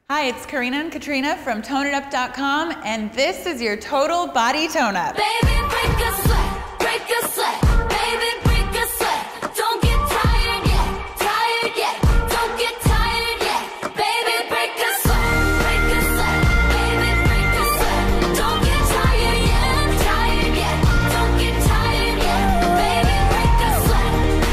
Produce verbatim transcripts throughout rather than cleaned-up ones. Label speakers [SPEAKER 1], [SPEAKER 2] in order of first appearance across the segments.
[SPEAKER 1] Hi, it's Karena and Katrina from tone it up dot com, and this is your total body tone up.
[SPEAKER 2] Baby, break a sweat, break a sweat. Baby, break a sweat. Don't get tired yet, tired yet. Don't get tired yet. Baby, break a sweat, break a sweat. Baby, break a sweat. Don't get tired yet, tired yet. Don't get tired yet. Baby, break a sweat.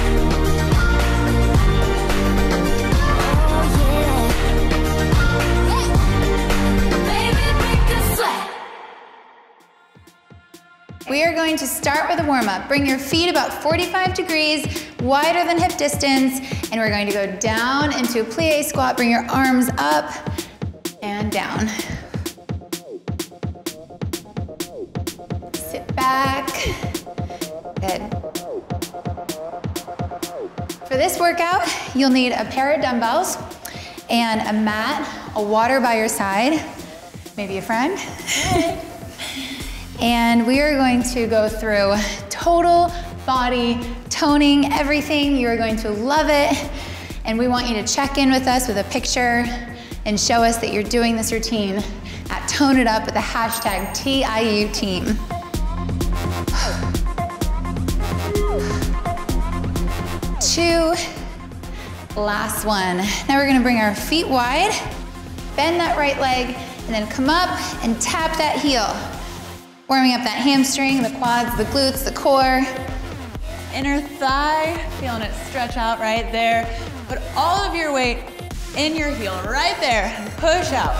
[SPEAKER 3] We are going to start with a warm-up. Bring your feet about forty-five degrees, wider than hip distance, and we're going to go down into a plie squat. Bring your arms up and down. Sit back. Good. For this workout, you'll need a pair of dumbbells and a mat, a water by your side, maybe a friend. And we are going to go through total body toning, everything. You are going to love it. And we want you to check in with us with a picture and show us that you're doing this routine at Tone It Up with the hashtag T I U team. Two, last one. Now we're gonna bring our feet wide, bend that right leg, and then come up and tap that heel. Warming up that hamstring, the quads, the glutes, the core.
[SPEAKER 1] Inner thigh, feeling it stretch out right there. Put all of your weight in your heel right there and push out.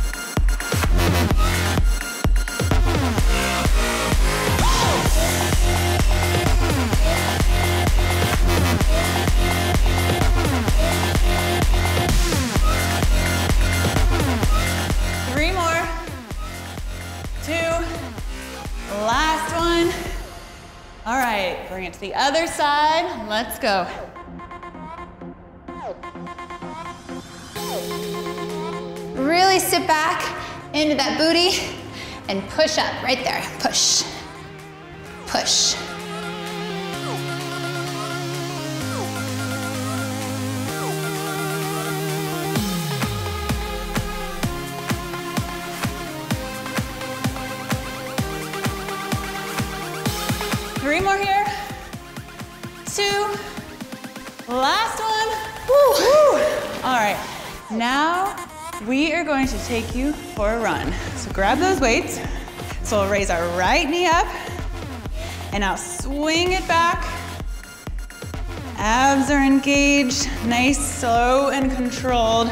[SPEAKER 1] Three more. Two. Last one. All right, bring it to the other side. Let's go.
[SPEAKER 3] Really sit back into that booty and push up right there. Push, push.
[SPEAKER 1] Three more here. Two. Last one. Woo. Woo. All right, now we are going to take you for a run. So grab those weights. So we'll raise our right knee up and now swing it back. Abs are engaged, nice, slow, and controlled.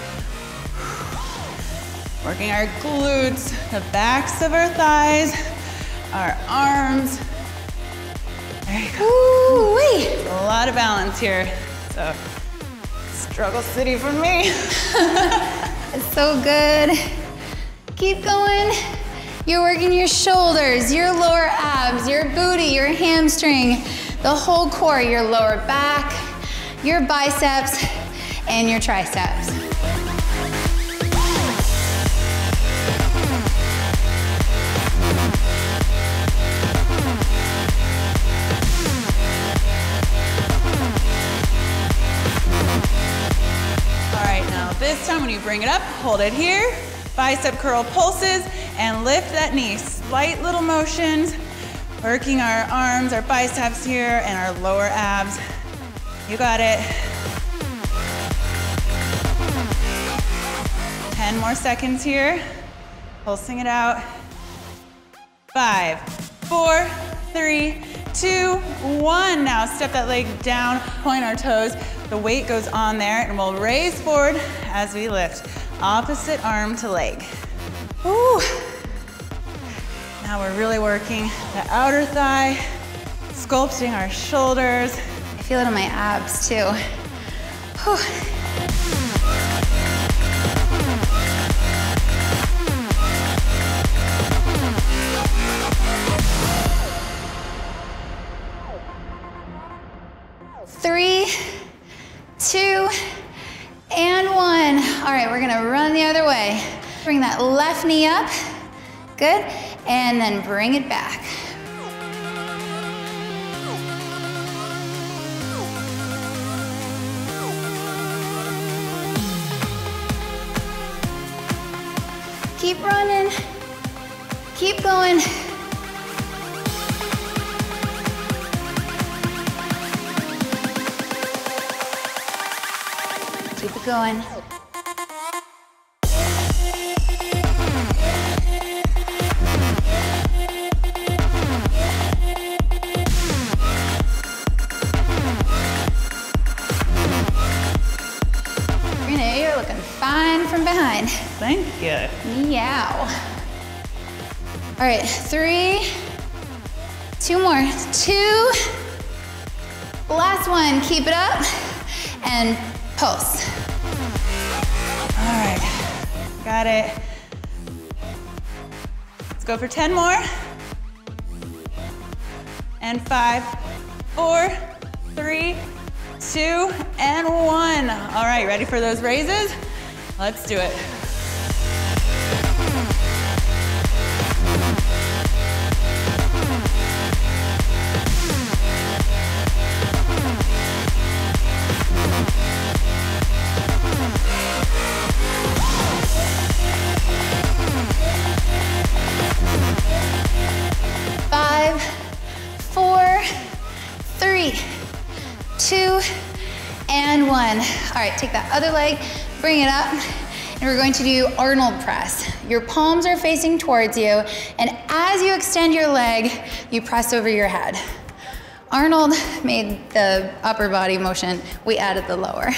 [SPEAKER 1] Working our glutes, the backs of our thighs, our arms. There you go.
[SPEAKER 3] Ooh-wee.
[SPEAKER 1] A lot of balance here. So, struggle city for me.
[SPEAKER 3] It's so good. Keep going. You're working your shoulders, your lower abs, your booty, your hamstring, the whole core, your lower back, your biceps, and your triceps.
[SPEAKER 1] This time when you bring it up, hold it here, bicep curl pulses, and lift that knee. Slight little motions, working our arms, our biceps here, and our lower abs. You got it. ten more seconds here. Pulsing it out. Five, four, three, two, one. Now step that leg down, point our toes. The weight goes on there and we'll raise forward as we lift. Opposite arm to leg. Ooh. Now we're really working the outer thigh, sculpting our shoulders.
[SPEAKER 3] I feel it in my abs too. Whew. Three, two, and one. All right, we're gonna run the other way. Bring that left knee up, good, and then bring it back. Keep running. Keep going. Keep it going. Karina, you're looking fine from behind.
[SPEAKER 1] Thank you.
[SPEAKER 3] Meow. All right, three, two more, two. Last one, keep it up, and pulse.
[SPEAKER 1] All right, got it. Let's go for ten more. And five, four, three, two, and one. All right, ready for those raises? Let's do it.
[SPEAKER 3] Five, four, three, two, and one. All right, take that other leg, bring it up, and we're going to do Arnold press. Your palms are facing towards you, and as you extend your leg, you press over your head. Arnold made the upper body motion, we added the lower.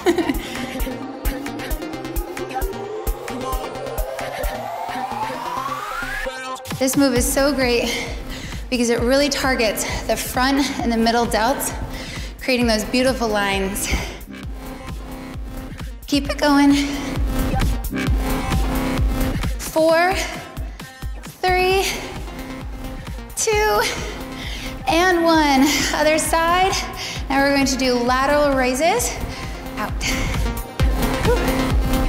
[SPEAKER 3] This move is so great because it really targets the front and the middle delts, creating those beautiful lines. Keep it going. Four, three, two, and one. Other side. Now we're going to do lateral raises. Out. Whew.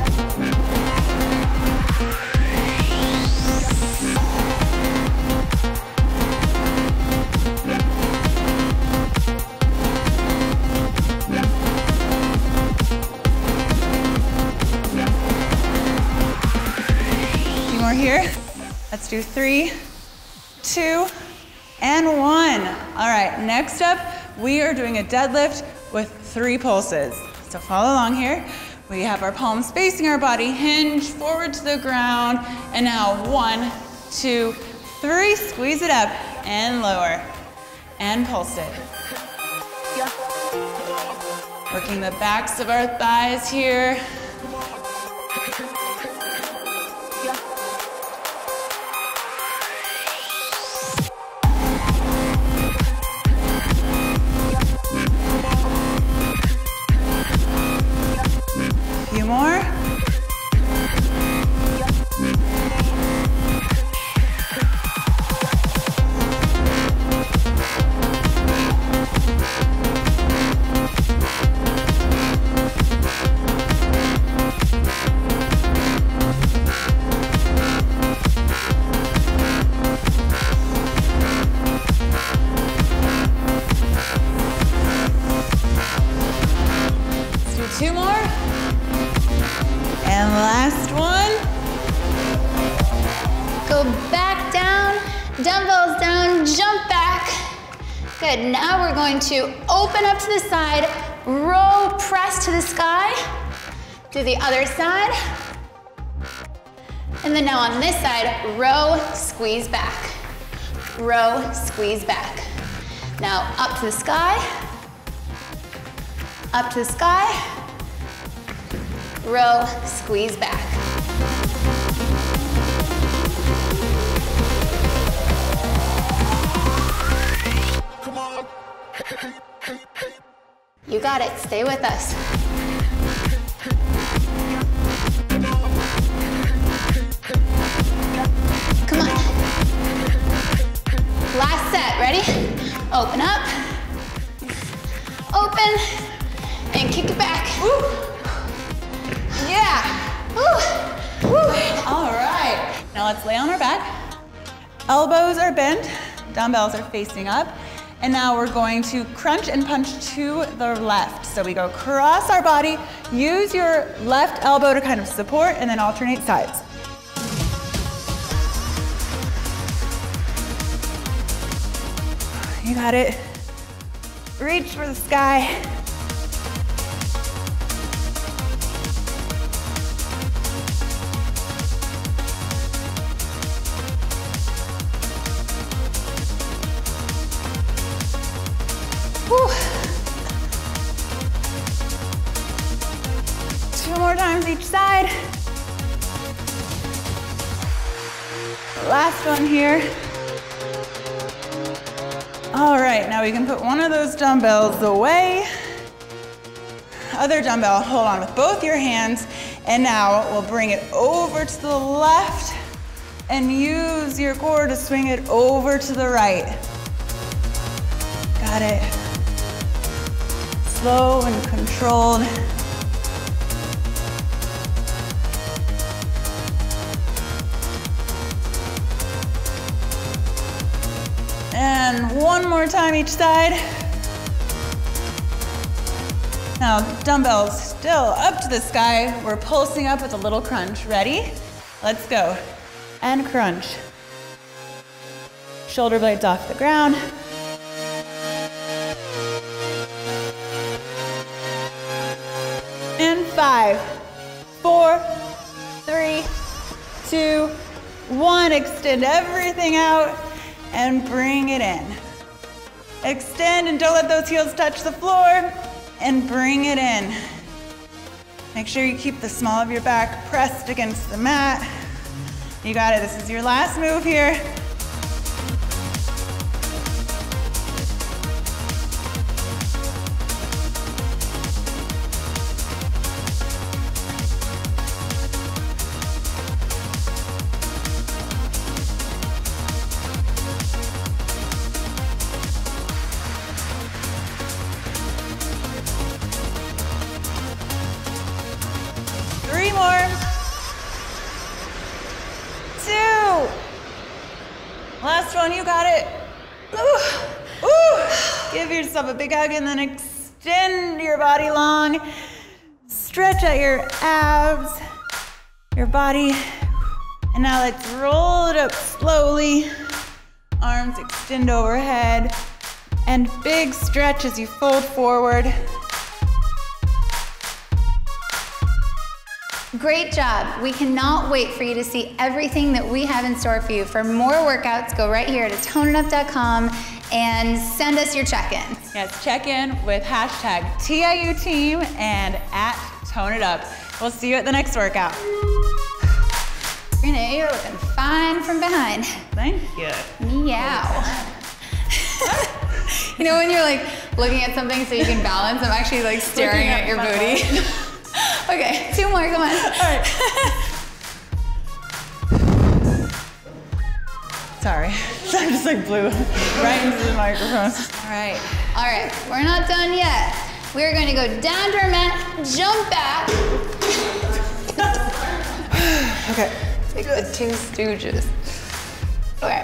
[SPEAKER 1] Here. Let's do three, two, and one. All right, next up, we are doing a deadlift with three pulses. So follow along here. We have our palms facing our body, hinge forward to the ground, and now one, two, three, squeeze it up, and lower, and pulse it. Working the backs of our thighs here. More. Let's do two more. And last one.
[SPEAKER 3] Go back down, dumbbells down, jump back. Good, now we're going to open up to the side, row, press to the sky. Do the other side. And then now on this side, row, squeeze back. Row, squeeze back. Now up to the sky, up to the sky. Row, squeeze back. You got it, stay with us. Come on. Last set, ready? Open up, open, and kick it back. Woo.
[SPEAKER 1] Yeah.
[SPEAKER 3] Woo. Woo.
[SPEAKER 1] All right. Now let's lay on our back. Elbows are bent, dumbbells are facing up. And now we're going to crunch and punch to the left. So we go across our body, use your left elbow to kind of support, and then alternate sides. You got it. Reach for the sky. Whew. Two more times each side. Last one here. All right, now we can put one of those dumbbells away. Other dumbbell, hold on with both your hands. And now we'll bring it over to the left and use your core to swing it over to the right. Got it. Slow and controlled. And one more time each side. Now, dumbbells still up to the sky. We're pulsing up with a little crunch. Ready? Let's go. And crunch. Shoulder blades off the ground. And five, four, three, two, one. Extend everything out and bring it in. Extend and don't let those heels touch the floor and bring it in. Make sure you keep the small of your back pressed against the mat. You got it, this is your last move here. Three more. Two. Last one, you got it. Ooh. Ooh. Give yourself a big hug and then extend your body long. Stretch out your abs, your body. And now let's roll it up slowly. Arms extend overhead. And big stretch as you fold forward.
[SPEAKER 3] Great job. We cannot wait for you to see everything that we have in store for you. For more workouts, go right here to tone it up dot com and send us your check-ins.
[SPEAKER 1] Yes, check in with hashtag T I U team and at Tone It Up. We'll see you at the next workout.
[SPEAKER 3] Karena, you're looking fine from behind.
[SPEAKER 1] Thank you.
[SPEAKER 3] Meow. You know when you're like looking at something so you can balance? I'm actually like staring at, at your booty. Okay, two more, come on.
[SPEAKER 1] All right. Sorry, I just like blew right into the microphone. All right.
[SPEAKER 3] All right, we're not done yet. We're going to go down to our mat, jump back.
[SPEAKER 1] Okay.
[SPEAKER 3] Like the Two Stooges. Okay.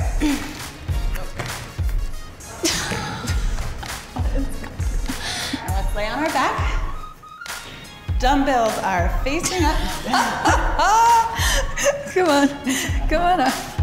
[SPEAKER 1] Now let's lay on our back. Dumbbells are facing up.
[SPEAKER 3] Come on, come on up.